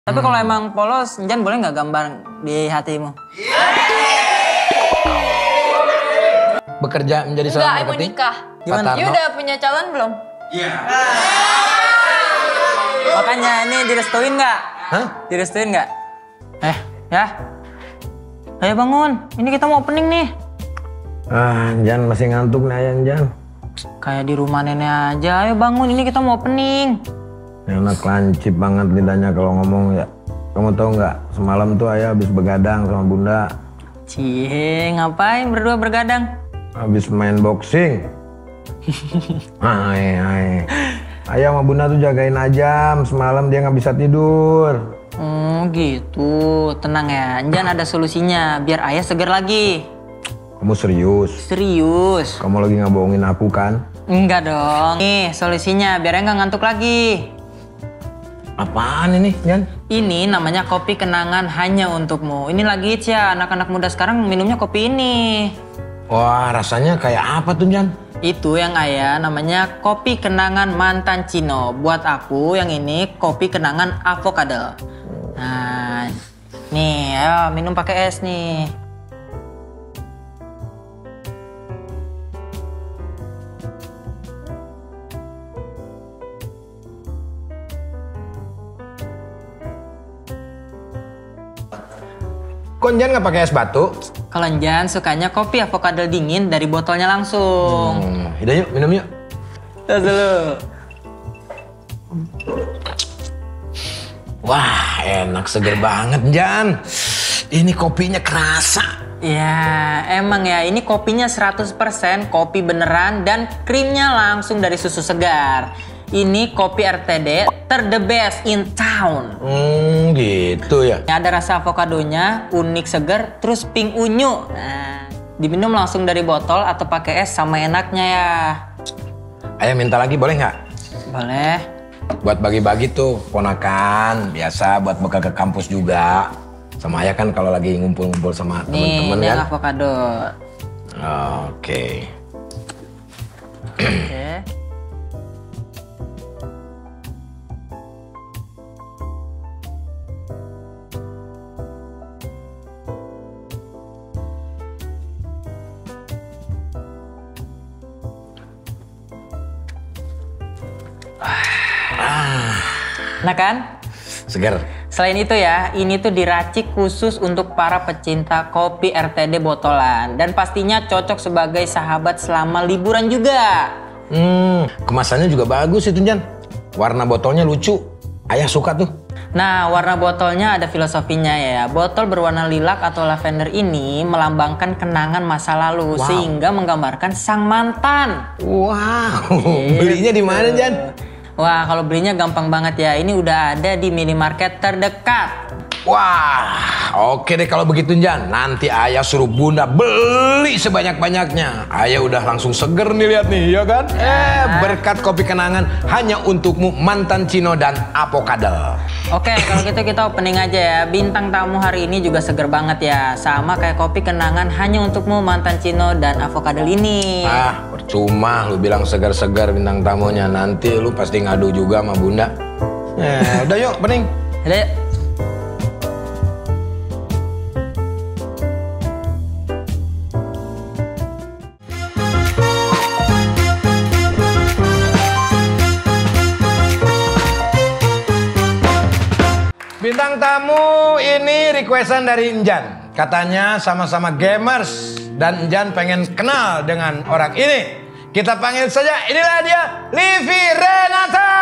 Tapi kalau emang polos, Jan boleh nggak gambar di hatimu? Bekerja menjadi seorang marketing? Enggak, mau nikah. Gimana? You udah punya calon belum? Iya. Makanya ini direstuin nggak? Hah? Direstuin nggak? Ya. Ayo bangun, ini kita mau opening nih. Jan masih ngantuk nih Ayang Jan. Kayak di rumah nenek aja, ayo bangun, ini kita mau opening. Enak lancip banget lidahnya kalau ngomong ya. Kamu tahu nggak, semalam tuh Ayah habis begadang sama Bunda. Cie, ngapain berdua bergadang? Habis main boxing. Ayah sama Bunda tuh jagain Ajam, semalam dia nggak bisa tidur. Gitu, tenang ya, Jan ada solusinya, biar ayah seger lagi. Kamu serius? Serius? Kamu lagi nggak bohongin aku kan? Enggak dong, nih solusinya biar ayah nggak ngantuk lagi. Apaan ini, Jan? Ini namanya kopi kenangan hanya untukmu. Ini lagi hits ya, anak-anak muda sekarang minumnya kopi ini. Wah, rasanya kayak apa tuh, Jan? Itu yang ayah namanya kopi kenangan mantan Cino. Buat aku yang ini kopi kenangan avocado. Nah, nih ayo minum pakai es nih. Kok Jan nggak pakai es batu? Kalau Jan sukanya kopi avocado dingin dari botolnya langsung. Udah yuk, minum yuk. Tos dulu. Wah, enak seger banget, Jan. Ini kopinya kerasa. Ya, emang ya ini kopinya 100% kopi beneran dan krimnya langsung dari susu segar. Ini kopi RTD the best in town. Gitu ya. Ada rasa avokadonya, unik seger, terus pink unyu. Nah, diminum langsung dari botol atau pakai es sama enaknya ya. Ayah minta lagi boleh nggak? Boleh. Buat bagi-bagi tuh, ponakan. Biasa buat bekal ke kampus juga. Sama ayah kan kalau lagi ngumpul-ngumpul sama temen-temen Nih, kan. yang avocado. Oke. Oke. Nah kan? Seger. Selain itu ya, ini tuh diracik khusus untuk para pecinta kopi RTD botolan. Dan pastinya cocok sebagai sahabat selama liburan juga. Kemasannya juga bagus itu, Jan. Warna botolnya lucu. Ayah suka tuh. Nah, warna botolnya ada filosofinya ya. Botol berwarna lilac atau lavender ini melambangkan kenangan masa lalu. Wow. Sehingga menggambarkan sang mantan. Wow, belinya di mana, Jan? Wah, kalau belinya gampang banget ya. Ini udah ada di minimarket terdekat. Wah, oke deh kalau begitu, Jan. Nanti ayah suruh Bunda beli sebanyak-banyaknya. Ayah udah langsung seger nih, lihat nih, ya kan? Berkat kopi kenangan hanya untukmu mantan Cino dan avocado. Oke, kalau gitu kita opening aja ya. Bintang tamu hari ini juga seger banget ya. Sama kayak kopi kenangan hanya untukmu mantan Cino dan avocado ini. Percuma lu bilang segar-segar bintang tamunya. Nanti lu pasti ngadu juga sama Bunda. Udah yuk, opening. Udah yuk. Bintang tamu ini requestan dari Enjan. Katanya sama-sama gamers dan Enjan pengen kenal dengan orang ini. Kita panggil saja, inilah dia, Livi Renata.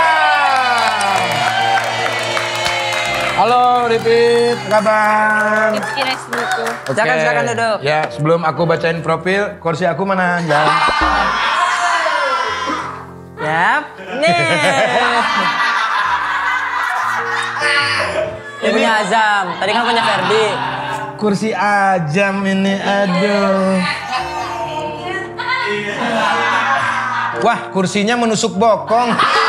Halo Livi, apa kabar? Nice to meet you. Silakan duduk. Ya, sebelum aku bacain profil, kursi aku mana, Enjan? Yap. Nih. Ini punya Azam, tadi kan punya Ferdi. Kursi Ajam ini, aduh. Wah, kursinya menusuk bokong.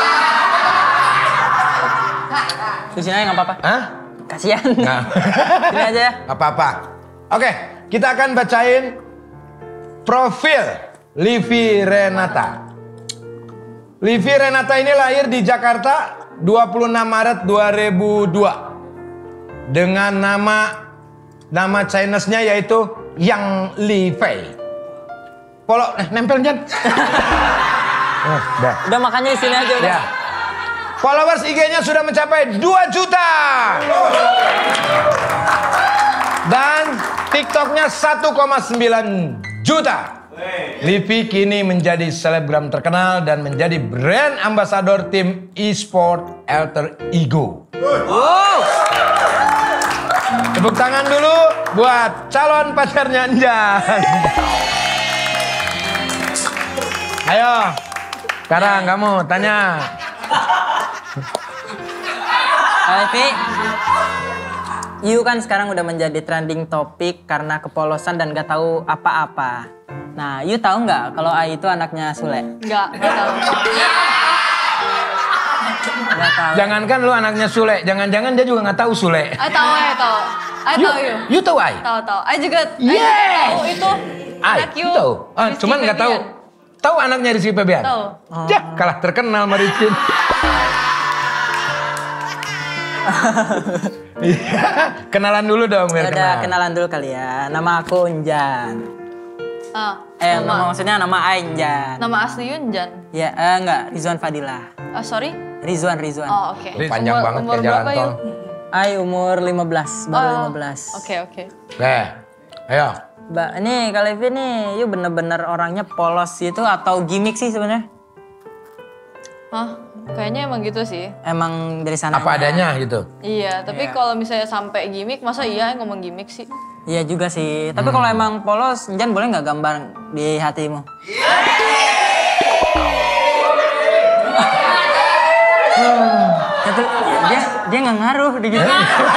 Kursinya nggak apa-apa. Hah? Kasihan. Nah. Sini aja ya. Gak apa-apa. Oke, kita akan bacain profil Livi Renata. Livi Renata ini lahir di Jakarta 26 Maret 2002 dengan nama Chinese-nya yaitu Yang Li Fei. Nempel Jan. Udah makanya di sini aja udah. Ya. Followers IG-nya sudah mencapai 2 juta. Dan TikTok-nya 1,9 juta. Livi kini menjadi selebgram terkenal dan menjadi brand ambassador tim e-sport Alter Ego. Tepuk tangan dulu buat calon pacarnya Anjan. Ayo, sekarang kamu tanya. Livi, you kan sekarang udah menjadi trending topik karena kepolosan dan gak tahu apa-apa. Nah, you tahu nggak kalau Ai itu anaknya Sule? Enggak tahu. Nggak tahu. Jangankan lu anaknya Sule, jangan-jangan dia juga nggak tahu Sule. I tahu. I tahu you. You tahu Ai? Tahu. I juga Yes. tahu itu. Ai, Anak you. you tahu? Rizky Cuman nggak tahu. Febian. Tahu anaknya Rizky Febian? Tahu. Ya, kalah terkenal sama Rizky. Iya, kenalan dulu dong biar Udah kenal. kenalan dulu kali ya. Nama aku Unjan. Nama Maksudnya nama Ainjan. asli Yunjan. Ya, enggak, Rizwan Fadilah. Sorry. Rizwan. Oh, oke. Panjang banget Umur kayak jalan berapa, tol. Yu? Ai umur 15, baru 15. Oke. Ayo. Mbak, ini Kak Levi nih, you bener-bener orangnya polos gitu atau gimmick sih sebenarnya? Hah? Kayaknya emang gitu sih. Emang dari sana. Apa adanya gitu. Iya, tapi kalau misalnya sampai gimmick, masa iya yang ngomong gimmick sih? Iya juga sih. Tapi kalau emang polos, Jan boleh nggak gambar di hatimu? Itu dia nggak ngaruh di gitu.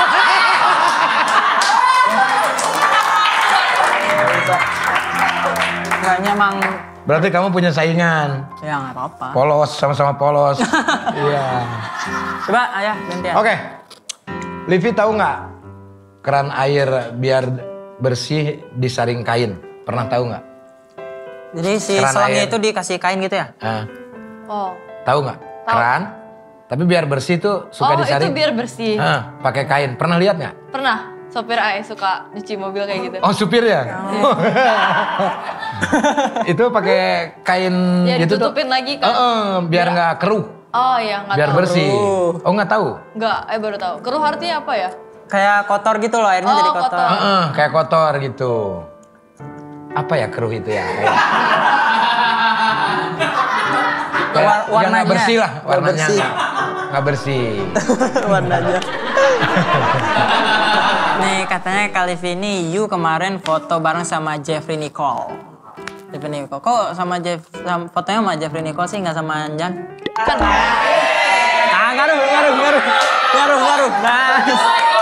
Kayaknya emang Berarti kamu punya saingan. ya nggak apa-apa. Polos, sama-sama polos. Iya. Coba ayah gantian. Oke. Livi tahu nggak keran air biar bersih disaring kain? Pernah tahu nggak? Jadi si Keran selangnya air. itu dikasih kain gitu ya? Oh. Tahu nggak? Keran, tapi biar bersih tuh suka Oh, disaring. itu biar bersih. Pakai kain. Pernah lihat nggak? Pernah. Sopir Ai suka nyuci mobil kayak gitu. Oh, supir ya? Itu pakai kain Ya gitu tuh. ditutupin lagi kan. Biar nggak keruh, Oh iya, nggak biar tahu. bersih. Oh, nggak tahu? Nggak, baru tahu. Keruh artinya apa ya? Kayak kotor gitu loh, airnya Oh, jadi kotor. kotor. Kayak kotor gitu. Apa ya keruh itu ya? Kayak Warnanya. nggak bersih lah, Nggak warnanya bersih. nggak bersih. Warnanya. Nih katanya Kak Livi ini you kemarin foto bareng sama Jeffrey Nicole. Jeffrey Nicole. Kok sama fotonya sama Jeffrey Nicole sih nggak sama Anjan? Kan. Ngaruh. Nice.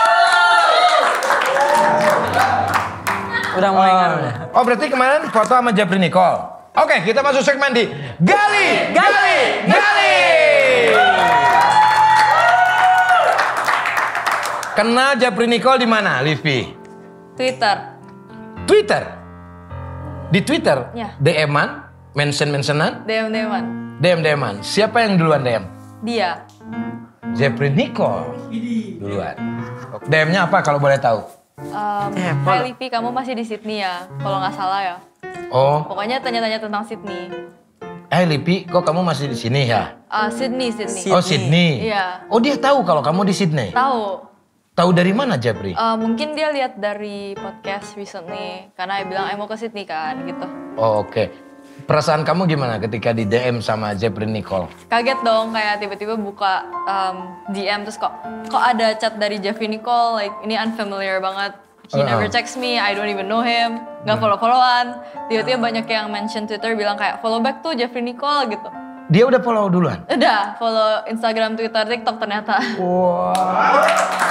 Udah mulai ngaruh. Oh, berarti kemarin foto sama Jeffrey Nicole. Oke, kita masuk segmen di Gali. Kenal Jeffrey Nicole di mana, Livi? Twitter. Twitter. Di Twitter? Ya. DM-an? Mention-mentionan? DM-an. DM-an. Siapa yang duluan DM? Dia. Jeffrey Nicole duluan. DM-nya apa kalau boleh tahu? Hai Livi, kamu masih di Sydney ya? Kalau nggak salah ya. Oh, Pokoknya tanya-tanya tentang Sydney. Livi, kok kamu masih di sini ya? Sydney. Oh, Sydney. Iya. Oh, dia tahu kalau kamu di Sydney. Tahu. Tahu dari mana, Jeffrey? Mungkin dia lihat dari podcast recently. Karena dia bilang, mau ke Sydney kan, gitu. Oh, oke. Perasaan kamu gimana ketika di DM sama Jeffrey Nicole? Kaget dong, kayak tiba-tiba buka DM terus kok ada chat dari Jeffrey Nicole, like ini unfamiliar banget. He never text me, I don't even know him, nggak follow-followan. Tiba-tiba banyak yang mention Twitter bilang kayak follow back tuh Jeffrey Nicole gitu. Dia udah follow duluan? Udah, follow Instagram, Twitter, TikTok ternyata. Wow.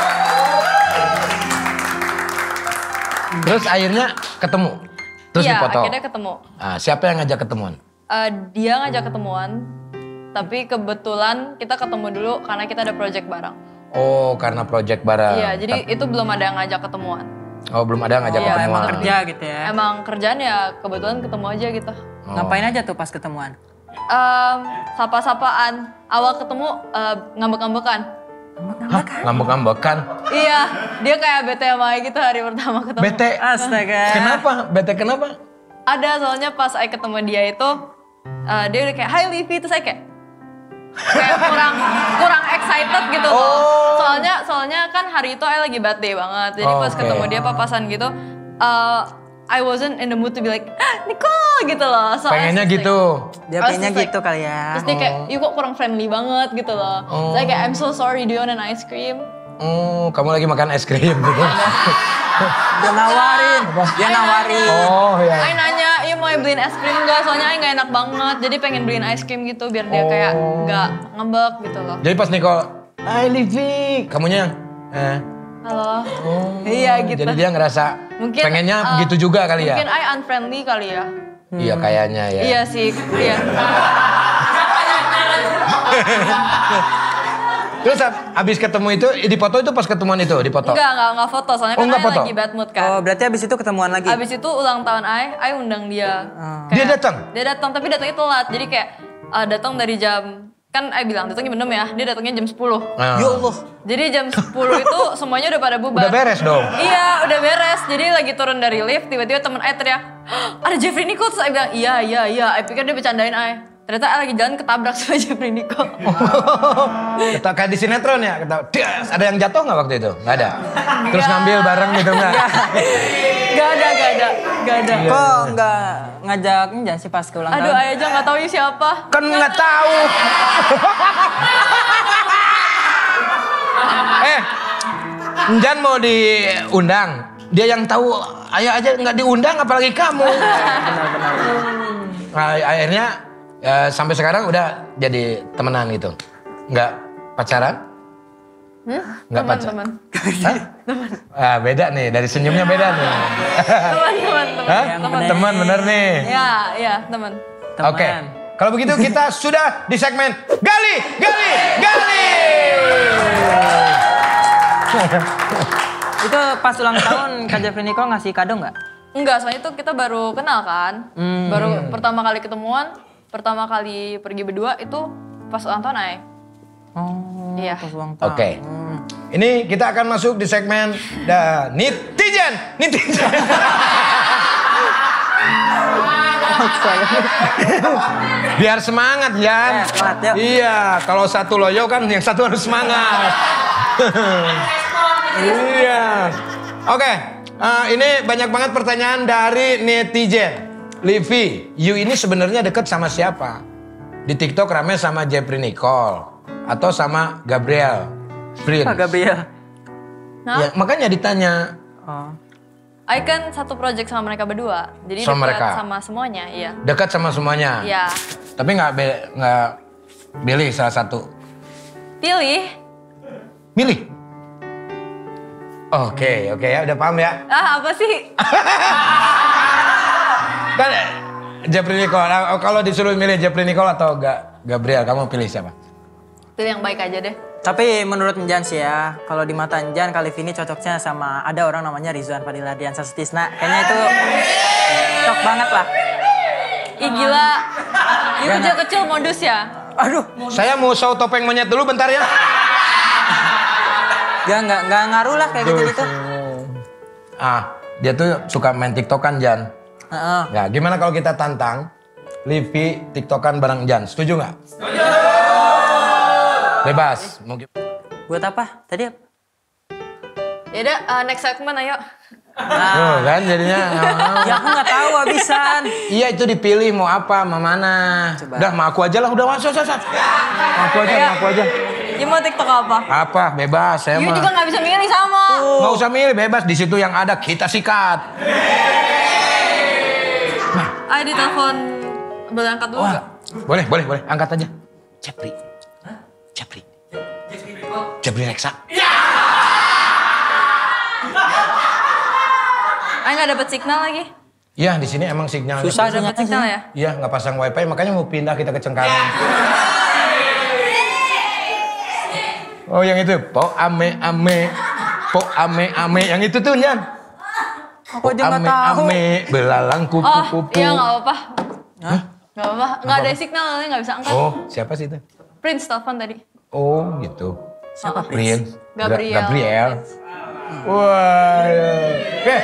Terus akhirnya ketemu? Terus Iya, dipoto? akhirnya ketemu. Siapa yang ngajak ketemuan? Dia ngajak ketemuan, tapi kebetulan kita ketemu dulu karena kita ada project bareng. Oh, karena project bareng. Iya, jadi itu belum ada yang ngajak ketemuan. Oh, belum ada yang ngajak Iya, ketemuan. Emang kerja gitu ya. Emang kerjaan ya kebetulan ketemu aja gitu. Oh. Ngapain aja tuh pas ketemuan? sapa-sapaan. Awal ketemu ngambek-ngambekan. Hah? Ngambek-ngambekan? Iya, dia kayak bete sama Ai gitu hari pertama ketemu. Bete? Astaga. Kenapa? Bete kenapa? Ada, soalnya pas Ai ketemu dia itu, dia udah kayak, "Hai Livi," terus saya kayak kurang excited gitu loh. Soalnya kan hari itu Ai lagi birthday banget. Jadi pas ketemu dia papasan gitu, I wasn't in the mood to be like, Nicole gitu loh. So Pengennya gitu. Dia pengennya gitu kali ya. Terus dia kayak, "You kok kurang friendly banget," gitu loh. Saya kayak, "I'm so sorry, do you want an ice cream?" Kamu lagi makan es krim gitu. Dia nawarin. Oh iya. Ai nanya, "Iya mau beliin es krim nggak?" Soalnya Ai nggak enak banget. Jadi pengen beliin ice cream gitu biar dia kayak nggak ngambek gitu loh. Jadi pas Nicole, "Hai Livi," kamunya Halo. Iya gitu. Jadi dia ngerasa Mungkin, pengennya gitu juga kali ya? Mungkin I unfriendly kali ya. Iya kayaknya ya. Iya sih, iya. Terus abis ketemu itu, di foto itu pas ketemuan itu, di foto? Enggak foto, soalnya kan enggak I foto? lagi bad mood kan. Oh, berarti abis itu ketemuan lagi? Abis itu ulang tahun I undang dia. Dia datang? Dia datang, tapi datangnya telat. Jadi kayak datang dari jam, kan I bilang datangnya jam 6 ya, dia datangnya jam 10. Ya Allah. Jadi jam 10 itu semuanya udah pada bubar. Udah beres dong? Iya, udah beres. Jadi lagi turun dari lift, tiba-tiba temen I teriak, "Ada Jeffrey Nicole," terus I bilang, iya. I pikir dia bercandain I. Ternyata I lagi jalan ketabrak sama Jeffrey Nicole. Kayak di sinetron ya? Des, ada yang jatuh nggak waktu itu? Nggak ada? Terus ngambil bareng gitu nggak? Gak ada. Kok nggak ngajak Njan sih pas ke ulang tahun? Aduh, I aja gak tahu ini siapa. Kan nggak tahu. Njan mau diundang. Dia yang tahu, ayah aja nggak diundang apalagi kamu. Benar. Nah, akhirnya sampai sekarang udah jadi temenan gitu. Nggak pacaran? Nggak pacaran? Hah? Beda nih, dari senyumnya beda nih. Teman. Teman bener nih. Iya, teman. Oke, kalau begitu kita sudah di segmen Gali. Itu pas ulang tahun Kak Jeffrey Nicole ngasih kado nggak? Enggak, soalnya itu kita baru kenal kan. Baru pertama kali ketemuan, pertama kali pergi berdua itu pas ulang tahun Ai. Oh, iya. pas ulang tahun. Oke. Ini kita akan masuk di segmen Netizen. Biar semangat, Jan. Semangat, yuk. Iya, kalau satu loyo kan yang satu harus semangat. Iya. Oke, ini banyak banget pertanyaan dari netizen. Livi, you ini sebenarnya deket sama siapa? Di TikTok rame sama Jeffrey Nicole atau sama Gabriel Prince? Pak Gabriel. Ya, makanya ditanya. Oh. Ai kan satu project sama mereka berdua. Jadi Sama dekat mereka? sama semuanya, iya. Dekat sama semuanya? Iya. Tapi nggak pilih salah satu? Pilih. Milih? Oke ya, udah paham ya. Apa sih? Kan Jeffrey Nicole, kalau disuruh milih Jeffrey Nicole atau Gabriel, kamu pilih siapa? Pilih yang baik aja deh. Tapi menurut Njan sih ya, kalau di mata Njan kali ini cocoknya sama ada orang namanya Rizwan Fadil Ardiansyah Sutisna. Kayaknya itu cocok banget lah. Ih gila. Ini kecil-kecil modus ya. Aduh. Saya mau show topeng monyet dulu bentar ya. Nggak ngaruh lah kayak gitu-gitu. Dia tuh suka main TikTok kan, Jan. Heeh. Nah, gimana kalau kita tantang Livi TikTokan bareng Jan? Setuju nggak? Setuju. Bebas. Mungkin. Buat apa? Tadi apa? Yaudah, next segment ayo. Tuh kan jadinya. Ya aku nggak tahu habisan. Iya itu dipilih mau apa, mau mana. Coba. Udah, mau aku aja lah, udah masuk. Aku aja. You mau TikTok apa? Apa? Bebas, saya You mah. juga gak bisa milih sama. Nggak usah milih, bebas. Di situ yang ada kita sikat. Ayo ditelepon. Boleh angkat dulu nggak? Boleh. Angkat aja. Jeffrey. Jeffrey Reksa. Ayo gak dapet signal lagi. Iya, di sini emang sinyalnya. Susah. Gak dapet signal ya? Iya, nggak pasang wifi, makanya mau pindah kita ke Cengkareng. Oh, yang itu. Po ame, yang itu tuh, Jan. Aku aja nggak tahu. Ame, belalang kupu-kupu. Iya gak apa-apa. Gak apa-apa, gak ada signal, gak bisa angkat. Oh, siapa sih itu? Prince telepon tadi. Oh, gitu. Siapa Prince? Gabriel. Gabriel. Wah, oke.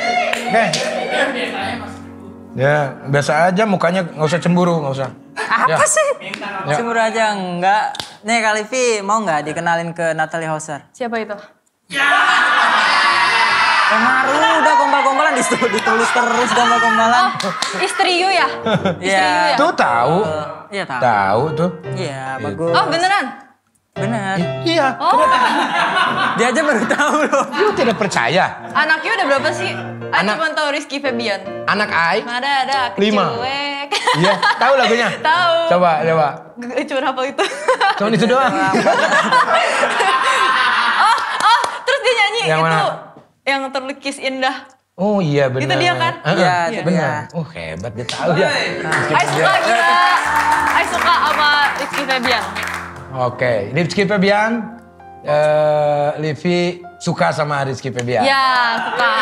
Ya, biasa aja mukanya, nggak usah cemburu, nggak usah. Apa sih? Ya. Cemburu aja enggak. Nih Kak Livi, mau nggak dikenalin ke Natalie Hauser? Siapa itu? Pengaruh udah gombal-gombalan ditulis terus gombal-gombalan. Istri you ya? Istri you ya? Tuh tahu. Iya tahu. Tahu tuh. Iya bagus. Oh beneran? Bener. Iya. Oh, Dia aja baru tahu loh. Lu tidak percaya? anaknya udah berapa sih? Anak- Cuma tahu Rizky Febian. Anak Ai? Ada, kecil 5. wek. Iya, tahu lagunya? Tahu. Coba. Cuma hafal itu. Cuma itu doang. Oh, terus dia nyanyi Yang itu. mana? Yang terlukis indah. Oh iya benar. Itu dia kan? Iya, itu benar. dia. Oh hebat dia tahu ya. I suka gila. I suka sama Rizky Febian. Oke, Rizky Febian. Livi suka sama Rizky Febian. Ya, suka.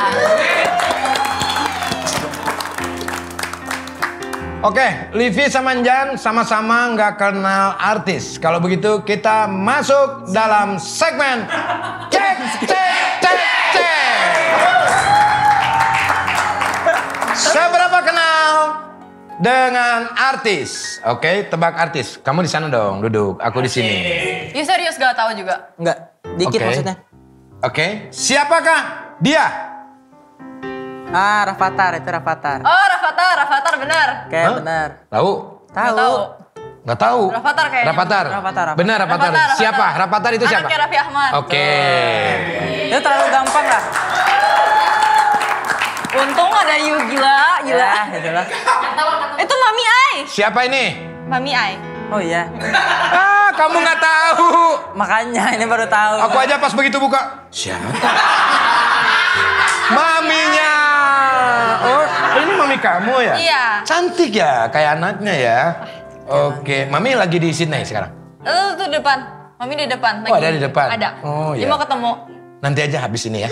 Oke, Livi sama Njan sama-sama nggak kenal artis. Kalau begitu kita masuk dalam segmen cek. Seberapa kenal dengan artis? Oke, tebak artis. Kamu di sana dong, duduk. Aku di sini. You serius gak tahu juga? Enggak, dikit Oke. maksudnya. Oke, siapakah dia? Ah, Rafathar, itu Rafathar. Oh, Rafathar benar. Kayak Hah? benar. Tahu? Nggak Tahu. Nggak tahu. Rafathar kayaknya. Rafathar. Benar Rafathar. Rafathar. Siapa? Rafathar itu siapa? Anaknya Raffi Ahmad. Oke. Itu terlalu gampang lah. Untung ada you, gila. Ya, itulah. Itu Mami Ai. Siapa ini? Mami Ai. Oh iya. Ah, kamu nggak tahu. Makanya ini baru tahu. Aku aja pas begitu buka. Siapa? Maminya. Oh, ini mami kamu ya? Iya. Cantik ya, kayak anaknya ya. Oke, mami lagi di Sydney sekarang. Tuh depan. Mami di depan. Oh, ada di depan. Ada. Oh, Dia iya. mau ketemu. Nanti aja habis ini ya.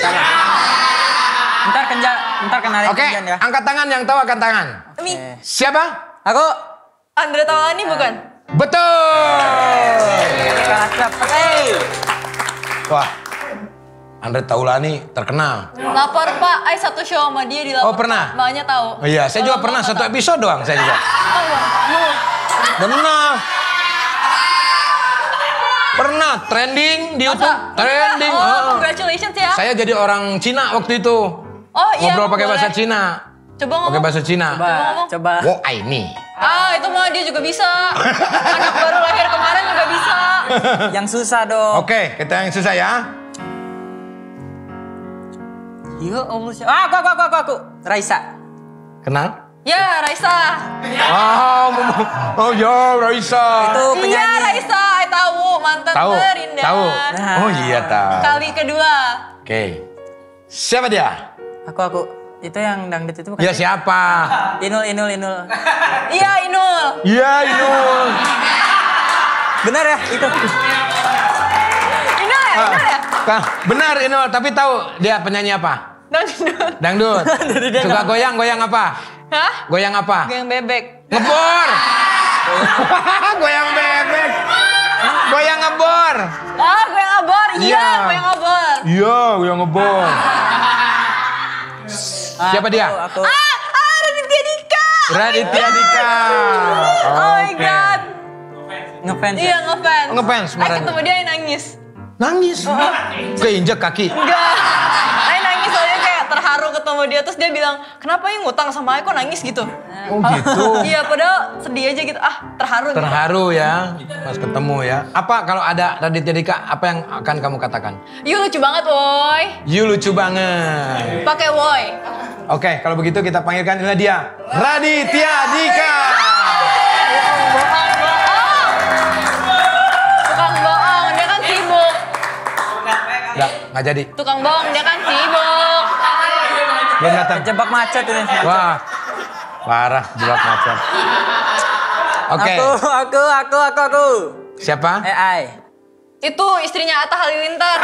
Ntar kenalin Oke, Kenjan ya. angkat tangan yang tahu angkat tangan. Mi. Siapa? Aku. Andre Taulani bukan? Betul. Kakak. Hey. Wah, Andre Taulani terkenal. Lapor Pak. Ai satu show sama dia di lapor. Oh, pernah? Pak. Makanya tahu. Oh iya, saya juga Kalau pernah mau satu tahu. episode doang saya juga. Benar. Pernah trending di YouTube. Masa? Trending. Oh, oh. congratulations ya. Saya jadi orang Cina waktu itu. Oh iya. Ngobrol pakai boleh. bahasa Cina. Coba ngomong. Pakai bahasa Cina. Coba. Wo ini. Itu mah dia juga bisa. Anak baru lahir kemarin juga bisa. Yang susah dong. Oke, kita yang susah ya. Ya Allah. Aku. Raisa. Kenal? Ya, Raisa. Oh ya, Raisa. Itu Iya, penyanyi. Raisa. Tahu mantan Tahu? terindah. Tahu? Nah. Oh iya tahu. Kali kedua. Oke. Siapa dia? Aku. Itu yang dangdut itu bukan? Ya sih? siapa? Inul. Iya, Inul. Iya, Inul. Benar ya? Itu. Inul ya? Inul ya? Benar Inul, tapi tahu dia penyanyi apa? Dangdut. Dangdut. Suka goyang apa? Hah? Goyang apa? Goyang bebek. Ngebor. Goyang bebek. Goyang ngebor. Goyang abor. Iya, Iya. goyang abor. Iya, goyang ngebor. Siapa dia? Aku. Raditya Dika. Raditya Dika. Oh my Oke. God. Ngefans Iya, ya? ngefans. Ngefans, Ai marah. ketemu dia yang nangis. Nangis. Keinjek kaki. Enggak. Ai nangis soalnya kayak terharu ketemu dia. Terus dia bilang, kenapa yang ngutang sama Ai kok nangis gitu? Oh gitu. Iya, padahal sedih aja gitu. Terharu gitu. Terharu ya pas ketemu ya. Apa kalau ada Raditya Dika, apa yang akan kamu katakan? You lucu banget, woy. You lucu banget. Pakai woy. Oke, kalau begitu kita panggilkan inilah dia, Raditya Dika. Tukang bohong, dia kan sibuk. Nggak jadi. Tukang bohong, dia kan sibuk. Belum datang. Jebak macet ini. Wah, parah jebak macet. Oke, Aku. siapa? AI. Itu istrinya Atta Halilintar.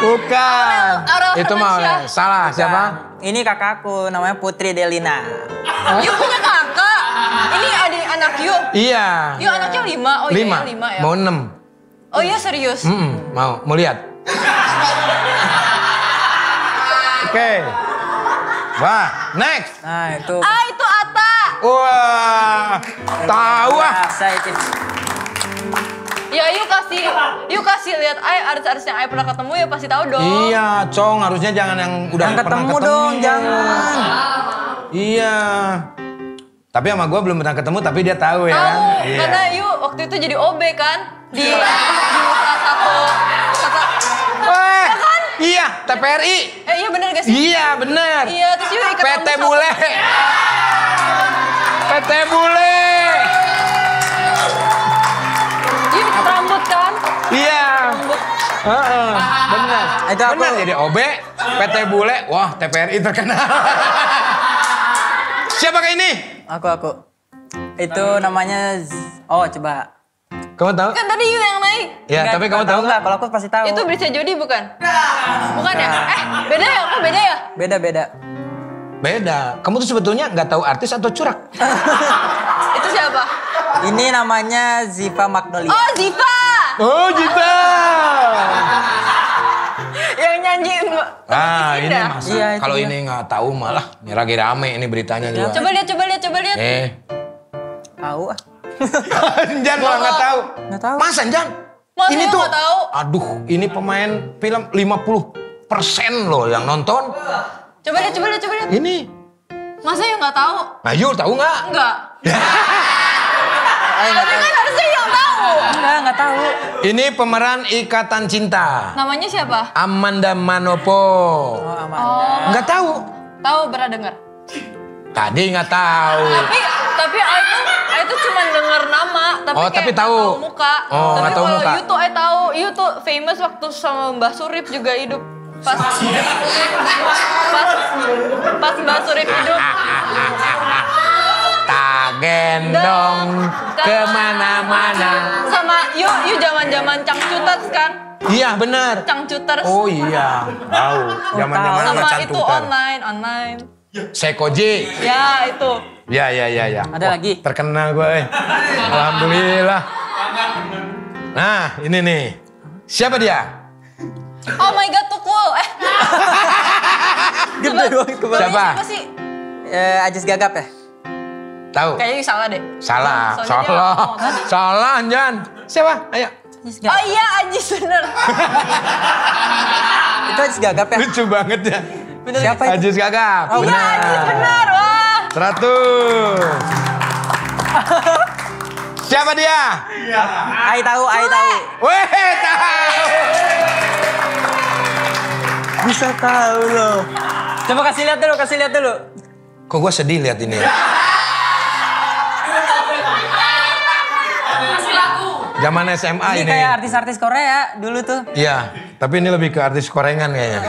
Bukan. Aurel Itu mah Hermansyah. salah. Siapa? Ini kakakku, namanya Putri Delina. You punya kakak. Ini anak you. Iya. You anaknya 5. Oh iya 5 ya. Mau 6. Oh iya serius. Mau lihat. Oke. Wah, next. Nah itu. Ah itu Atta. Wah, tahu ah. Biasa itu. Ya you kasih lihat artis-artis yang pernah ketemu ya pasti tahu dong. Iya, Cong, harusnya jangan yang udah Yang pernah ketemu dong, jangan. Iya. Tapi sama gue belum pernah ketemu, tapi dia tahu ya. Tahu, Iya. karena you waktu itu jadi OB kan di salah satu. kan? Iya, TPRI. Iya bener gak sih? Iya, bener. Iya, terus you ikat PT rambut Bule. PT Bule. You ikat rambut kan? Iya. Heeh, bener. Itu aku. Bener jadi OB, PT Bule. Wah, TPRI terkenal. Siapakah ini? Aku. Itu namanya oh coba. Kamu tahu? Kan tadi you yang naik. Ya, Enggak, tapi kamu tahu nggak? Kalau aku pasti tahu. Itu Brisa Jody bukan? Bukan ya? Beda ya? Kok beda ya? Beda. Beda. Kamu tuh sebetulnya nggak tahu artis atau curak? Itu siapa? Ini namanya Ziva Magnolia. Oh, Ziva! Oh, Jita. Yang nyanyi Ah, ini Indah. masa Iya, itu kalau dia. ini nggak tahu malah ini lagi rame ini beritanya juga. Coba lihat. Tahu ah. Jan malah nggak tahu. Nggak tahu. Masa Jan? Masa Ini lu tuh, nggak tahu? aduh, ini pemain film 50% loh yang nonton. Coba lihat. Ini, Masa you nggak tahu? nah Yul tahu nggak? Enggak. Nggak Tapi tahu. kan harusnya yang tahu. Nggak tahu. Ini pemeran Ikatan Cinta, Namanya siapa? Amanda Manopo. Oh, Amanda. Nggak tahu? Tahu, pernah dengar. Tadi nggak tahu. Tapi I tuh cuma denger nama, tapi Oh, kayak tapi nggak tahu. muka. Oh, Tapi nggak tahu kalau muka. you tuh I tahu, you tuh famous waktu sama Mbah Surip juga hidup. Pas Mbah Surip hidup. Tak gendong kemana-mana. Sama you zaman Cangcuters kan? Iya benar. Cangcuters. Oh iya, tahu. Zaman-zaman Sama macan itu tuter. online. Sekoji. Ya itu. Ya. Ada lagi? Terkenal gue. Alhamdulillah. Nah, ini nih. Siapa dia? Oh my god, Tukul. Gede banget kemarin. Siapa? Siapa sih? Ajis Gagap ya? Tahu? Kayaknya salah deh. Salah. Soalnya dia ngomong tadi. Salah, Jan. Siapa? Ayo. Ajis Oh Gagap. iya, Ajis bener. Itu Ajis Gagap ya? Lucu banget ya. Siapa itu? Ajis Gagap. Oh, Iya, Ajis bener. Wah. 100. Siapa dia? Ai tahu. Weh, tahu. Bisa tahu loh. Coba kasih lihat dulu. Kok gue sedih lihat ini ya? Zaman SMA Ini ini. kayak artis-artis Korea dulu tuh. Iya, tapi ini lebih ke artis korengan kayaknya.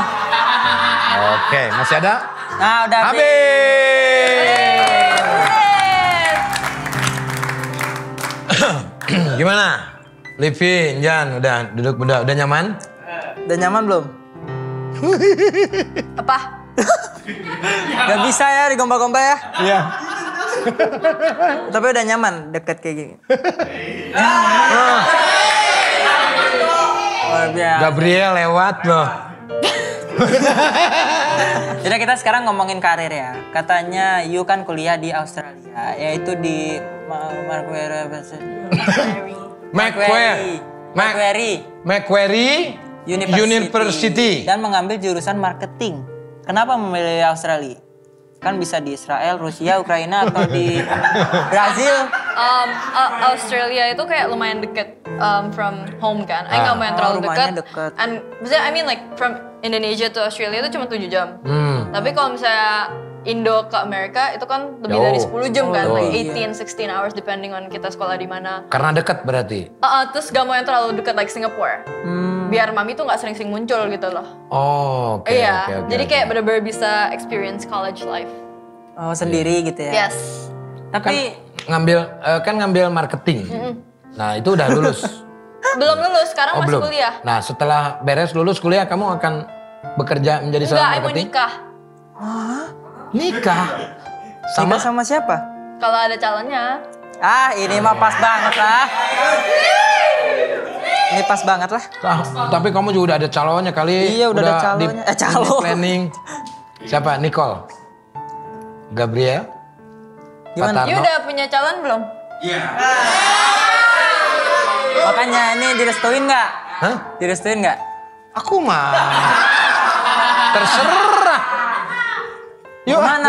Oke, masih ada? Nah, udah Habis. Gimana? Livin, Jan, udah duduk udah nyaman? Udah nyaman belum? Apa? Gak bisa ya digombal-gombal ya. Iya. Tapi udah nyaman deket kayak gini. Luar biasa. Gabriel lewat loh. Jadi kita sekarang ngomongin karir ya. Katanya you kan kuliah di Australia, yaitu di Macquarie University. Dan mengambil jurusan marketing. Kenapa memilih Australia? Kan bisa di Israel, Rusia, Ukraina, atau di Brazil. Australia itu kayak lumayan deket from home kan. I nggak mau yang terlalu rumahnya deket. deket. And maksudnya I mean like from Indonesia to Australia itu cuma 7 jam. Tapi kalau misalnya Indo ke Amerika itu kan lebih dari 10 jam kan, like 18, 16 hours depending on kita sekolah di mana. Karena dekat berarti. Terus gak mau yang terlalu dekat like Singapore. Biar mami tuh gak sering-sering muncul gitu loh. Oh, oke. Iya, oke, jadi oke. kayak bener-bener bisa experience college life. Oh, sendiri gitu ya. Yes. Tapi ngambil marketing. Nah, itu udah lulus. Belum lulus, sekarang masih belum. kuliah. Nah, setelah beres lulus kuliah kamu akan bekerja menjadi Enggak, seorang I mau marketing? nikah. Nikah? Nikah sama siapa? Kalau ada calonnya. Ah, ini mah pas banget lah. Ini pas banget lah. Tapi kamu juga udah ada calonnya kali. Iya, udah ada calonnya. Calon. Di planning. Siapa? Nicole? Gabriel? Gimana? You udah punya calon belum? Makanya ini direstuin nggak? Hah? Direstuin nggak? Aku mah terserah. Yuk. Mana?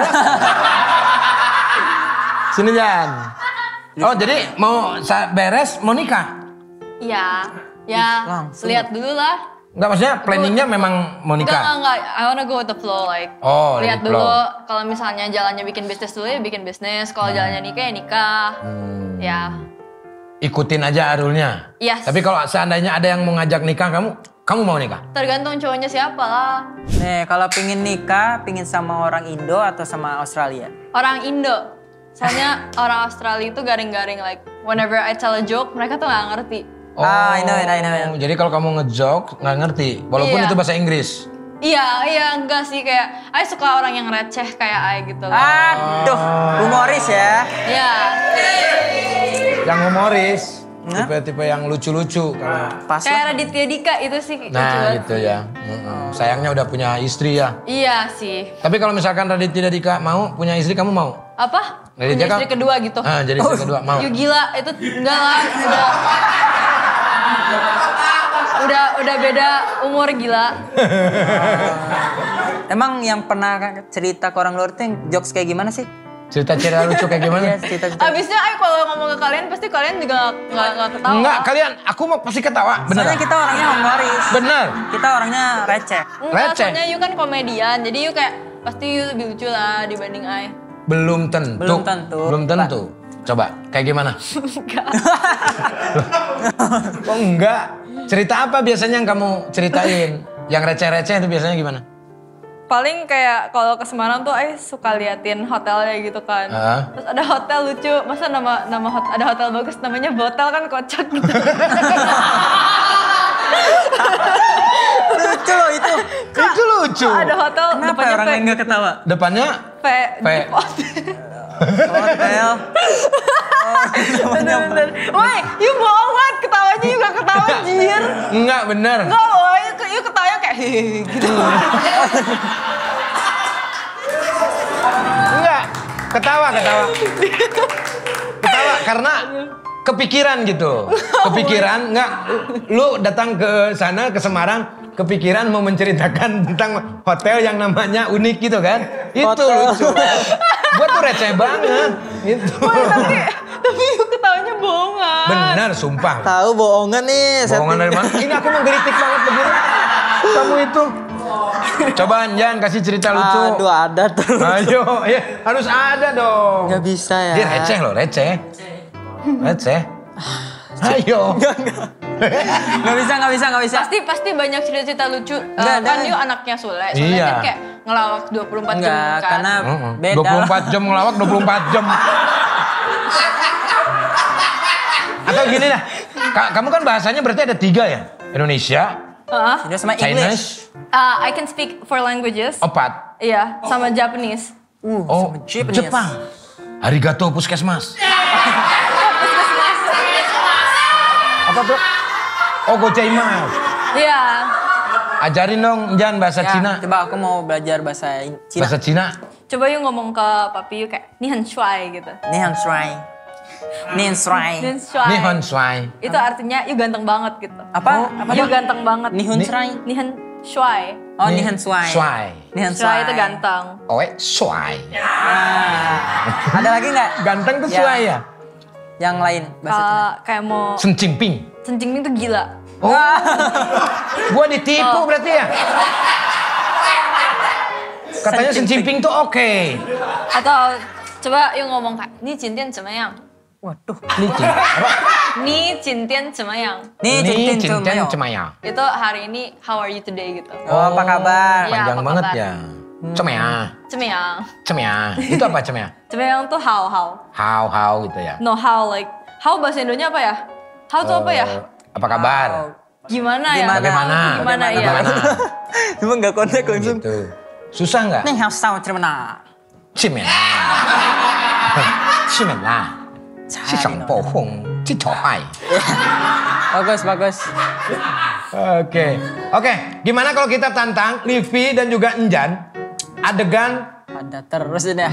Sini Jan. Oh jadi mau beres mau nikah? Iya. Ya, Langsung. lihat dulu lah. Enggak maksudnya planningnya memang mau nikah? Enggak. I wanna go with the flow, like. Oh, lihat let it dulu. flow. Kalau misalnya jalannya bikin bisnis dulu ya bikin bisnis. Kalau jalannya nikah ya nikah. Ya. Ikutin aja alurnya. Yes. Tapi kalau seandainya ada yang mau ngajak nikah kamu mau nikah? Tergantung cowoknya siapa lah. Nih, kalau pingin nikah, pingin sama orang Indo atau sama Australia? Orang Indo. Soalnya orang Australia itu garing-garing, like whenever I tell a joke, mereka tuh nggak ngerti. I know. Jadi kalau kamu ngejoke nggak ngerti, walaupun Iya. itu bahasa Inggris. Iya, enggak sih, kayak I suka orang yang receh kayak I gitu loh. Aduh, humoris ya. Iya. Yang humoris, tipe-tipe yang lucu-lucu. Kalau Pas Kayak lah. Raditya Dika itu sih lucu nah banget. gitu ya. Sayangnya udah punya istri ya. Iya sih. Tapi kalau misalkan Raditya Dika mau punya istri, kamu mau? Apa? Raditya Punya istri kan- kedua gitu. Jadi istri kedua mau. You gila, itu enggak lah, udah beda umur gila. Emang yang pernah cerita ke orang luar tuh yang jokes kayak gimana sih? Cerita-cerita lucu kayak gimana? Iya, cerita-cerita. Abisnya I kalau ngomong ke kalian pasti kalian juga nggak ketawa. Enggak, kalian, aku mau pasti ketawa, bener. Soalnya kita orangnya humoris. Bener. Kita orangnya receh. Enggak, receh. soalnya you kan komedian, jadi you kayak pasti you lebih lucu lah dibanding I. Belum tentu. Belum tentu. Belum tentu. Coba, kayak gimana? Enggak. Kok enggak? Cerita apa biasanya yang kamu ceritain? Yang receh-receh itu biasanya gimana? Paling kayak kalau ke Semarang tuh I suka liatin hotelnya gitu kan. Terus ada hotel lucu, masa ada hotel bagus namanya Botel kan kocak gitu. Lucu loh itu. Itu lucu. Ada hotel Kenapa depannya orang yang nggak ketawa? Depannya P. P. Hotel. Bener-bener. Woi, you bohong banget, ketawanya juga ketawa jir. enggak bener. Enggak loh, you ketawanya kayak hehehe gitu. Enggak. Ketawa. Ketawa karena kepikiran gitu. Kepikiran enggak lu datang ke sana ke Semarang kepikiran mau menceritakan tentang hotel yang namanya unik gitu kan. Itu Hotel. lucu. Gua tuh receh banget. Itu. Tapi you ketawanya bohongan. Benar sumpah. Tahu bohongan nih. Bohongan dari mana? Ini aku menggelitik banget begini. Kamu itu. Coba Anjan kasih cerita lucu. Aduh, ada tuh. Ayo, ya harus ada dong. Nggak bisa ya. Dia receh loh, receh. Ayo. Nggak bisa. Pasti banyak cerita-cerita lucu. Nggak ada. Kan you anaknya Sule. Soalnya Iya. kan kayak ngelawak 24 jam Enggak, kan. karena beda. 24 jam ngelawak, 24 jam. Atau gini lah, kamu kan bahasanya berarti ada 3 ya? Indonesia, Ini sama English. Chinese, I can speak 4 languages. 4. Iya, sama Japanese. Oh, sama Japanese. Jepang. Arigato puskesmas. Apa tuh? Oh, gozaimasu. Iya. Ajarin dong, Jan, bahasa Ya, Cina. coba aku mau belajar bahasa Cina. Bahasa Cina. Coba you ngomong ke papi you kayak ni han shuai gitu. Nihan Shuai. Ni Nihon han shuai. Swai. Itu artinya you ganteng banget gitu. Apa? Apa? You ganteng banget. Nihon Shuai. Ni han shuai. Oh, Nihan Shuai. Swai. Nihan Shuai itu ganteng. Oe, Swai. Ada lagi nggak? Ganteng tuh Ya. Swai ya? Yang lain bahasa Cina. Kayak mau Sencimping. Sencingming tuh gila. Oh, gua ditipu berarti ya? Katanya Sencimping tuh oke. Atau coba you ngomong kayak ni cintian cemayang. Waduh. Ini apa? Ni cintian cemayang. Nih, Ini Cintin Cincin Cemayo. Cemaya. Itu hari ini how are you today gitu. Oh, apa kabar? Iya. Panjang apa banget kabar? ya. Cemaya. Cemayang. Cemaya. Itu apa cemaya? Cemayang tuh how. How gitu ya. No how like how bahasa Indonya apa ya? How tuh apa ya? Apa kabar? Gimana ya? Gimana? Bagaimana? Gimana ya? Bagaimana? Cuma nggak kontak langsung. Gitu. Susah nggak? Nih, harus tahu cerita. Cemaya. Cimen lah. Si sang pohong, ci hai. Bagus. Oke, gimana kalau kita tantang Livi dan juga Enjan adegan Ada terus ini.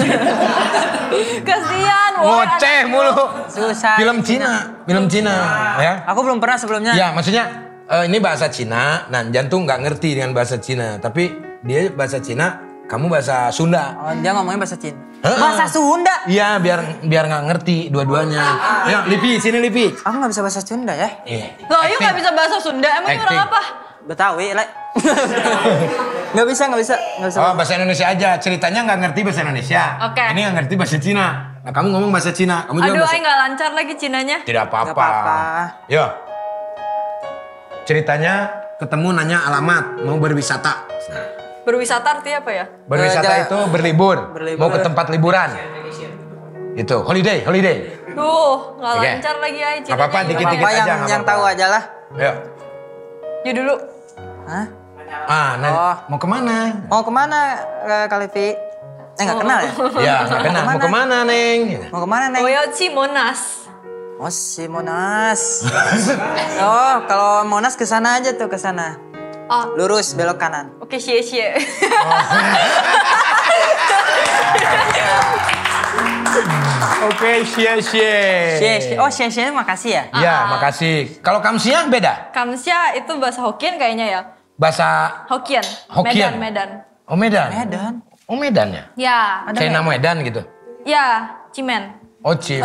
Kasihan, woy. ngoceh mulu. Susah. Film Cina, ya. Aku belum pernah sebelumnya. Ya, maksudnya ini bahasa Cina, nah Enjan tuh nggak ngerti dengan bahasa Cina, tapi dia bahasa Cina, kamu bahasa Sunda. Oh, dia ngomongnya bahasa Cina. Heeh. Bahasa Sunda. Iya, biar nggak ngerti dua-duanya. Ya, Livi, sini Livi. Aku nggak bisa bahasa Sunda ya. Iya. Loh, Ayu gak bisa bahasa Sunda, emang Acting. orang apa? Betawi, like. Nggak bisa. Oh, bahasa Indonesia aja. Ceritanya nggak ngerti bahasa Indonesia. Oke. Ini nggak ngerti bahasa Cina. Nah, kamu ngomong bahasa Cina. Kamu juga Aduh, bahasa... Ayu gak lancar lagi Cinanya. Tidak Nggak apa-apa. apa-apa. Yo. Ceritanya ketemu nanya alamat, mau berwisata. Berwisata artinya apa ya? Berwisata itu berlibur. Mau ke tempat liburan. Itu, holiday. Duh, gak Oke. lancar lagi Ayu Nggak apa-apa, Cinanya. dikit-dikit Apa aja, yang nggak yang apa-apa. tahu aja lah. Ayo. Yuk dulu. Hah? Nah, mau kemana? Mau kemana Kalivi? Nggak kenal ya? Ya, nggak kenal. Mau kemana, Neng? Mau kemana Neng? Oyochi Monas. Oh si Monas. Oh kalau Monas ke sana aja tuh, ke sana. Oh, Lurus belok kanan. oke, xie. Oke, cie. Oh Xie makasih ya. Ya, makasih. Kalau kamsia beda? Kamsia itu bahasa Hokkien kayaknya ya. Bahasa Hokkien. Hokkien. Medan. Oh, Medan. Medan. Oh, Medan ya? Ya. China Medan gitu. Ya, Cimen. Oh, Cime.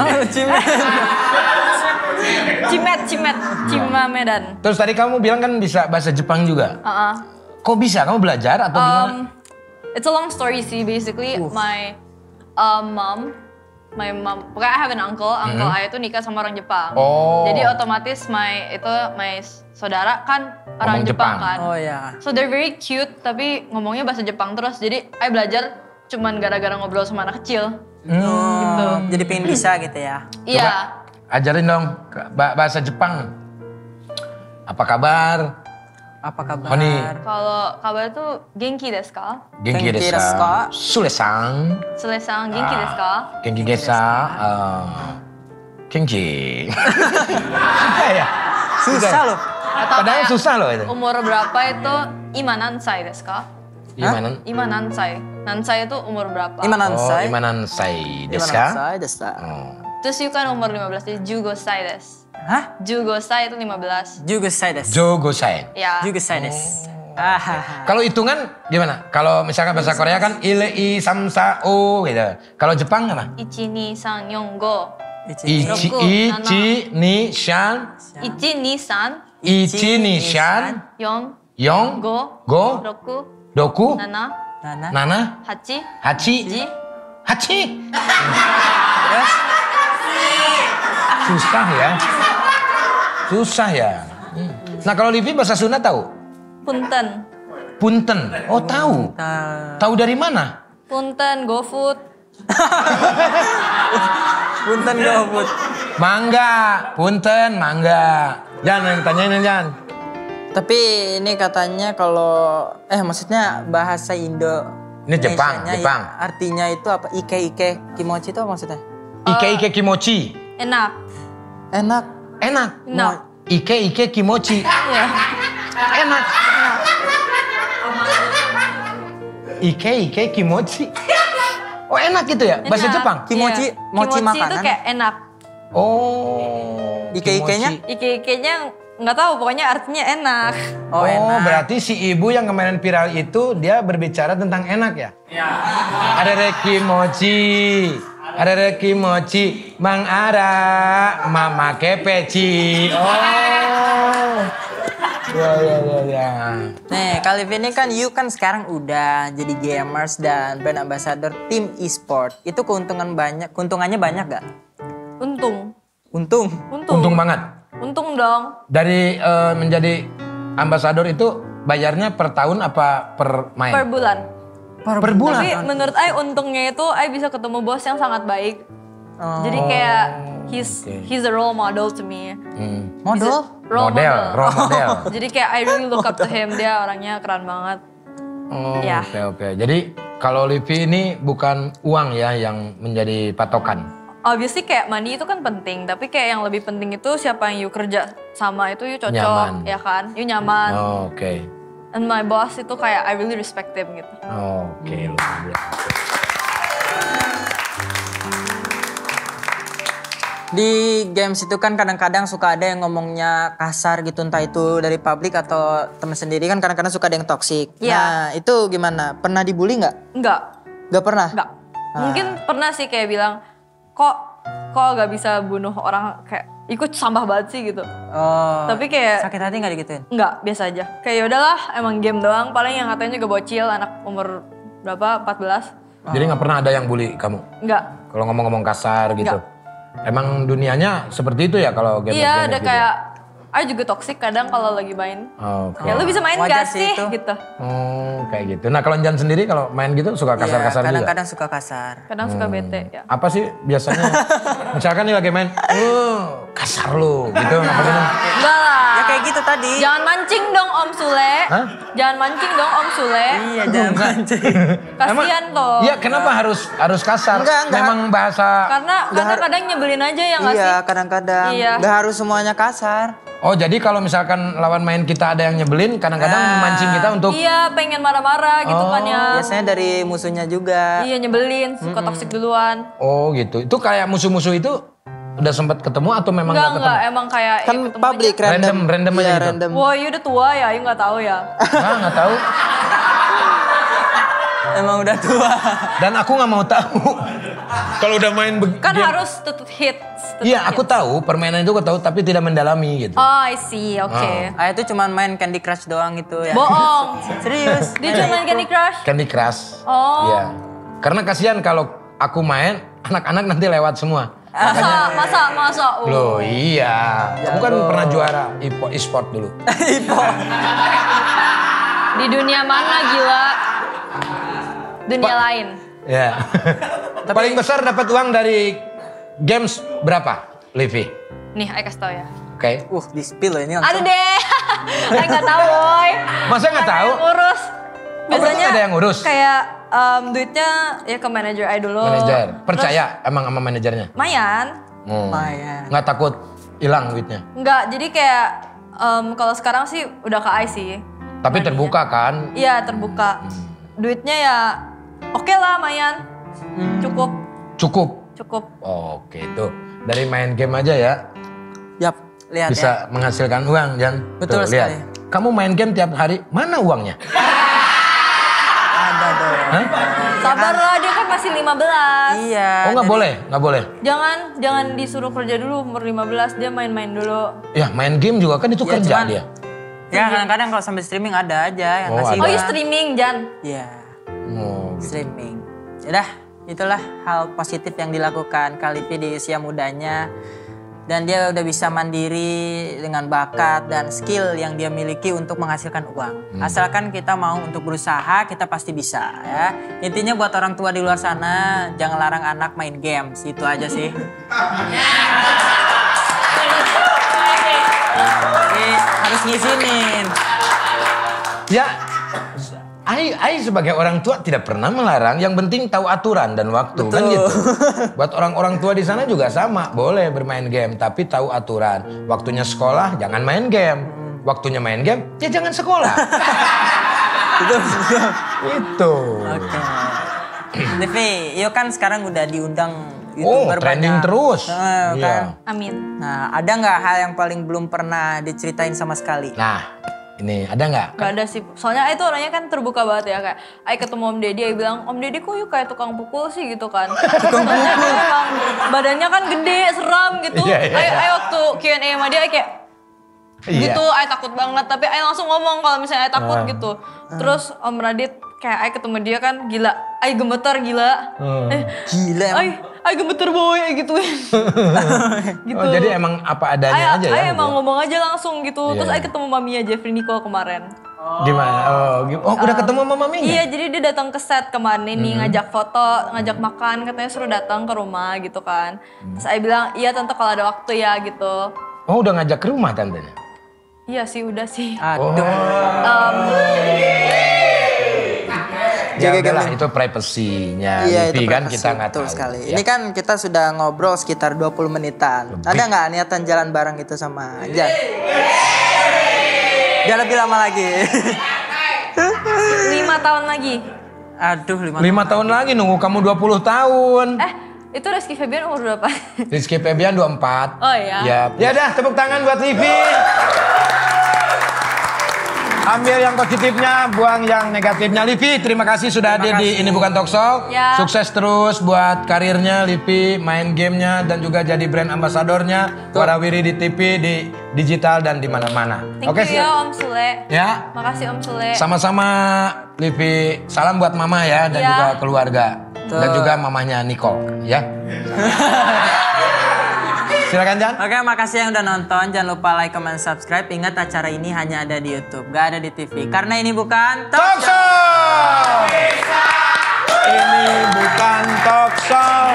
Cimet. Cima Medan. Terus tadi kamu bilang kan bisa bahasa Jepang juga. Kok bisa? Kamu belajar atau gimana? It's a long story sih. Basically, my mom, pokoknya I have an uncle ayah tuh nikah sama orang Jepang. Oh. Jadi otomatis my saudara kan orang Ngomong Jepang Jepang. kan. Oh ya. So they're very cute, tapi ngomongnya bahasa Jepang terus. Jadi I belajar cuman gara-gara ngobrol sama anak kecil. Gitu. Jadi pengen bisa gitu ya. Iya. Ajarin dong bahasa Jepang. Apa kabar? Apa kabar? Honi. Kalau kabar tuh genki desu ka? Genki Genki desu desu ka? ka? Sule-san. Selesai genki desu ka? Genki desa. Genki. Ya. Susah loh. Atau Padahal kayak susah loh itu. umur berapa itu ima nansai desu ka? Gimana? Ima nansai. Nansai itu umur berapa? Imanansai. Imanansai desu ka? Imanansai desu. Oh. Terus you kan umur 15, jadi jugosai desu. Hah? Jugosai itu 15. Jugosai desu. Jogosai. Ya. Jugosai desu. Ah. Kalau hitungan gimana? Kalau misalkan bahasa Korea kan ile i samsa o gitu. Kalau Jepang apa? 1, 2, 3, 4, 5, 5. Ichi ni shan 1, 2, 3, ichi ni shan 4, yong 5, go 6, doku 7, Nana. nana 8, hachi 9. hachi. Terus? Susah ya. Nah kalau Livi bahasa Sunda tahu? Punten. Punten. Oh tahu. Tahu dari mana? Punten, GoFood. Punten gobut. Mangga. Punten, mangga. Jangan yang tanyain Jan. Tapi ini katanya kalau maksudnya bahasa Indo. Ini Jepang, Indonesianya Jepang. ya, artinya itu apa? Ike kimochi itu apa maksudnya? Ike kimochi. Enak. Enak. Enak. Enak. Ike kimochi. Iya. Enak. Ike kimochi. Oh enak gitu ya? Bahasa Enak. Jepang? Kimochi, Iya. mochi Kimochi itu makanan. kayak enak. Oh. Ike-ikenya? kimochi. Ike-ikenya nggak tahu, pokoknya artinya enak. Oh, enak. berarti si ibu yang kemarin viral itu dia berbicara tentang enak ya? Iya. Ada kimochi, Mang Ara, Mama Kepeci. Oh. Ya. Nih, kali ini kan you kan sekarang udah jadi gamers dan brand ambassador tim e-sport. Itu keuntungannya banyak gak? Untung. Untung banget. Untung dong. Dari menjadi ambasador itu bayarnya per tahun apa per main? Per bulan. Per bulan. Tapi menurut Ai untungnya itu Ai bisa ketemu bos yang sangat baik. Jadi kayak he's a role model to me. Model? Role model. Role model. Jadi kayak I really look up to him, dia orangnya keren banget. Oh, Ya. oke. Jadi kalau Livi ini bukan uang ya yang menjadi patokan. Obviously kayak money itu kan penting, tapi kayak yang lebih penting itu siapa yang you kerja sama itu you cocok, Nyaman. ya kan? You nyaman. Oh, oke. And my boss itu kayak I really respect him gitu. Oke, luar biasa. Di games itu kan kadang-kadang suka ada yang ngomongnya kasar gitu, entah itu dari publik atau temen sendiri kan kadang-kadang suka ada yang toksik. Iya. Nah itu gimana? Pernah dibully nggak? Enggak, Nggak pernah? enggak. Mungkin pernah sih kayak bilang, kok gak bisa bunuh orang, kayak ikut sampah banget sih gitu. Oh. Tapi kayak Sakit hati nggak digituin? enggak, biasa aja. Kayak ya udahlah, emang game doang. Paling yang katanya juga bocil, anak umur berapa? 14. Jadi nggak pernah ada yang bully kamu? Enggak. Kalau ngomong-ngomong kasar gitu? Nggak. Emang dunianya seperti itu ya kalau game Iya, ada gitu? kayak I juga toxic kadang kalau lagi main. Oke. Ya lu bisa main Wajar gak sih sih? itu. Gitu. Oh, kayak gitu. Nah kalau Jan sendiri kalau main gitu suka kasar-kasar juga? Kadang-kadang suka kasar. Kadang suka bete ya. Apa sih biasanya? Misalkan nih lagi main, kasar lu gitu. Apa gitu? Enggak lah. Ya kayak gitu tadi. Jangan mancing dong Om Sule. Hah? Jangan mancing dong Om Sule. Iya jangan mancing. Kasian toh. Iya, kenapa harus kasar? Enggak. Memang bahasa. Karena kadang nyebelin aja ya nggak sih? Iya kadang-kadang. Iya. Nggak harus semuanya kasar. Oh, jadi kalau misalkan lawan main kita ada yang nyebelin, kadang-kadang memancing kita untuk Iya, pengen marah-marah gitu kan ya. Biasanya dari musuhnya juga. Iya, nyebelin, suka toxic duluan. Oh, gitu. Itu kayak musuh-musuh itu udah sempat ketemu atau memang nggak ketemu? Enggak, emang kayak Kan ya ketemu public aja. Random aja Iya, gitu? random. Wah, you udah tua ya, you nggak tahu ya. Nah, nggak tahu. Emang udah tua. Dan aku nggak mau tahu. Kalau udah main Kan game- harus tutut hits. tutut Iya, aku hits. tahu permainan itu aku tahu, tapi tidak mendalami gitu. Oh, I see, oke. Ah itu cuman main Candy Crush doang gitu ya. Bohong. Serius. Dia cuma main Candy Crush. Candy Crush. Oh. Iya. Karena kasihan kalau aku main, anak-anak nanti lewat semua. Masa. Loh iya, aku kan pernah juara e-sport dulu. Di dunia mana gila? Dunia lain. Ya. Paling besar dapat uang dari games berapa, Livi? Nih, I kasih tau ya. Oke. Di spill loh ini Ada langsung. deh. I nggak tahu, boy. Masa nggak tahu? Yang urus. berarti ada yang ngurus? Kayak duitnya ya ke manajer I dulu. Manajer. Percaya emang sama manajernya? Lumayan. Lumayan. Nggak takut hilang duitnya? Enggak, jadi kayak kalau sekarang sih udah ke I sih. Tapi terbuka kan? Iya, terbuka. Duitnya ya oke lah, lumayan. Cukup. Cukup. Oke, itu dari main game aja ya Yap, lihat ya. bisa menghasilkan uang, Jan. Betul Tuh, lihat. sekali. Kamu main game tiap hari, mana uangnya? Ada dong. Hah? Sabar lah, dia kan masih 15. Iya. Oh nggak boleh, nggak boleh. Jangan disuruh kerja dulu umur 15, dia main-main dulu. Ya main game juga kan itu Ya, kerja cuman- dia. Ya kadang-kadang kalau sambil streaming ada aja yang Oh, ngasih. ada. Oh, you uang. streaming, Jan? Iya, Oh, gitu. streaming. Yaudah, itulah hal positif yang dilakukan Kalipi di usia mudanya. Dan dia udah bisa mandiri dengan bakat dan skill yang dia miliki untuk menghasilkan uang. Asalkan kita mau untuk berusaha, kita pasti bisa ya. Intinya buat orang tua di luar sana, jangan larang anak main games. Itu aja sih. Jadi harus ngizinin. Ya, Ai sebagai orang tua tidak pernah melarang. Yang penting tahu aturan dan waktu kan gitu. Buat orang-orang tua di sana juga sama, boleh bermain game tapi tahu aturan. Waktunya sekolah jangan main game. Waktunya main game ya jangan sekolah. Itu. Oke. Devi, yuk kan sekarang udah diundang Oh, YouTuber trending banyak. terus. Kan? Iya. Amin. Nah, ada nggak hal yang paling belum pernah diceritain sama sekali? Nah, ini ada nggak? Gak ada sih. Soalnya itu orangnya kan terbuka banget ya. Kayak I ketemu Om Deddy, I bilang, Om Deddy kok yuk kayak tukang pukul sih gitu kan. Soalnya dia memang badannya kan gede, seram gitu. Iya, iya, iya. I waktu Q&A sama dia, I kayak Iya. gitu, I takut banget. Tapi I langsung ngomong kalau misalnya I takut gitu. Terus Om Radit, kayak I ketemu dia kan gila. I gemeter gila. Gila emang. I gemeter boy gitu. Gitu. Oh, jadi emang apa adanya aja ya? I gitu emang ya? ngomong aja langsung gitu. Terus Iya. I ketemu maminya Jeffrey Nicole kemarin. Gimana? Oh, udah ketemu sama maminya? Iya, jadi dia datang ke set kemarin ini ngajak foto, ngajak makan, katanya suruh datang ke rumah gitu kan. Terus saya bilang, iya tante kalau ada waktu ya gitu. Oh, udah ngajak ke rumah tantenya? Iya sih, udah sih. Aduh. Ya JG udahlah, Gaming. itu privasinya Iya, Livi itu kan privacy, kita nggak betul tahu. sekali. Ya. Ini kan kita sudah ngobrol sekitar 20 menitan. Ada nggak niatan jalan bareng itu sama Jan? Dia lebih lama lagi. 5 tahun lagi. Aduh, 5 5 tahun lagi nunggu kamu 20 tahun. Itu Rizky Febian umur berapa? Rizky Febian 24. Oh iya. Ya dah, tepuk tangan buat Livi. Ambil yang positifnya, buang yang negatifnya. Livi, terima kasih sudah hadir di Ini Bukan Talkshow. Ya. Sukses terus buat karirnya Livi, main gamenya dan juga jadi brand ambasadornya Warawiri di TV, di digital dan di mana-mana. Thank you ya Om Sule. Ya. Makasih Om Sule. Sama-sama Livi. Salam buat mama ya dan Ya. juga keluarga. Dan juga mamanya Nicole ya. Silakan Jan. Oke, makasih yang udah nonton. Jangan lupa like, comment, subscribe. Ingat acara ini hanya ada di YouTube, gak ada di TV. Karena ini bukan Talkshow. Ini bukan talkshow,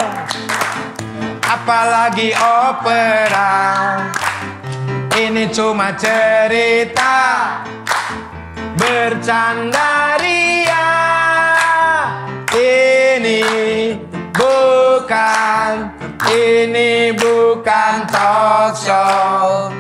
apalagi opera. Ini cuma cerita, bercanda ria. Ini bukan talkshow.